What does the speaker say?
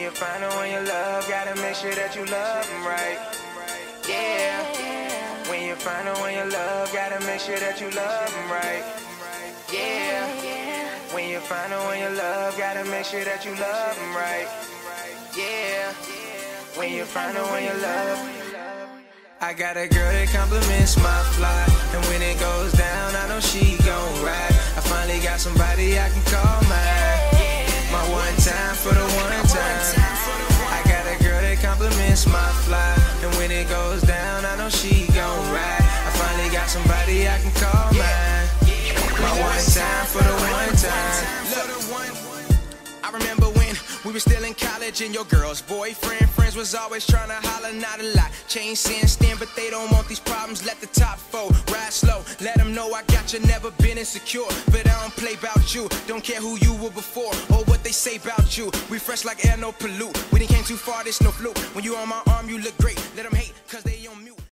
you find the one you love, gotta make sure that you love them right. Yeah. When you find the one you love, gotta make sure that you love them right. Yeah. When you find the one you love, gotta make sure that you love them right. Yeah. When you find the one you love. I got a girl that compliments my fly, and when it goes down, I know she gon' ride. I finally got somebody I can call mine. My one time for the one time. I got a girl that compliments my fly, and when it goes down, I know she gon' ride. I finally got somebody I can call mine. My one time for the one time. I remember when we were still in college and your girl's boyfriend friends was always trying to holler, not a lot. Chain sin stand, but they don't want these problems. Let the top fold, ride slow. Let them know I got you, never been insecure. But I don't play about you, don't care who you were before or what they say about you. We fresh like air, no pollute. We didn't came too far, this no fluke. When you on my arm, you look great. Let them hate, cause they on mute.